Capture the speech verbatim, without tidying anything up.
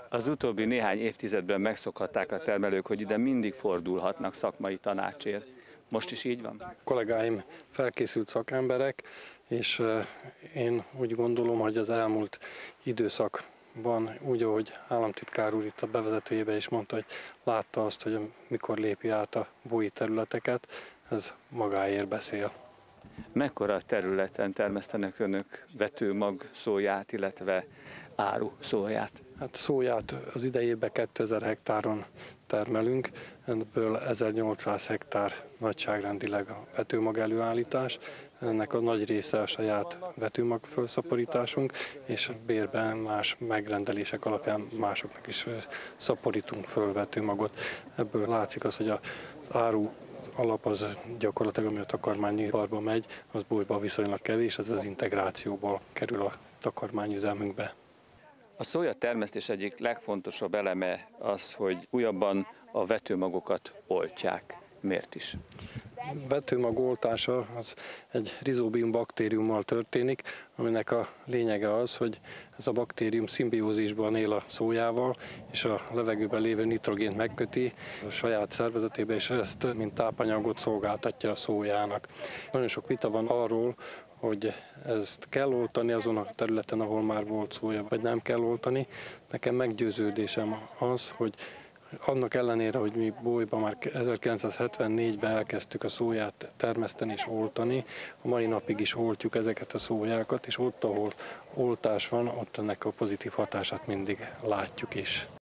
Az utóbbi néhány évtizedben megszokhatták a termelők, hogy ide mindig fordulhatnak szakmai tanácsért. Most is így van? A kollégáim felkészült szakemberek, és én úgy gondolom, hogy az elmúlt időszakban, úgy, ahogy államtitkár úr itt a bevezetőjében is mondta, hogy látta azt, hogy mikor lépi át a bói területeket, ez magáért beszél. Mekkora területen termesztenek önök vetőmag szóját, illetve áru szóját? Hát szóját az idejében kétezer hektáron termelünk, ebből ezernyolcszáz hektár nagyságrendileg a vetőmag előállítás. Ennek a nagy része a saját vetőmag felszaporításunk, és bérben más megrendelések alapján másoknak is szaporítunk föl vetőmagot. Ebből látszik az, hogy az áru alap az gyakorlatilag, ami a takarmányiparba megy, az bójba viszonylag kevés, ez az integrációból kerül a takarmányüzemünkbe. A szója termesztés egyik legfontosabb eleme az, hogy újabban a vetőmagokat oltják. Miért is? A vetőmag oltása az egy rizóbium baktériummal történik, aminek a lényege az, hogy ez a baktérium szimbiózisban él a szójával, és a levegőben lévő nitrogént megköti a saját szervezetébe, és ezt mint tápanyagot szolgáltatja a szójának. Nagyon sok vita van arról, hogy ezt kell oltani azon a területen, ahol már volt szója, vagy nem kell oltani. Nekem meggyőződésem az, hogy annak ellenére, hogy mi Bójban már ezerkilencszázhetvennégyben elkezdtük a szóját termeszteni és oltani, a mai napig is oltjuk ezeket a szójákat, és ott, ahol oltás van, ott ennek a pozitív hatását mindig látjuk is.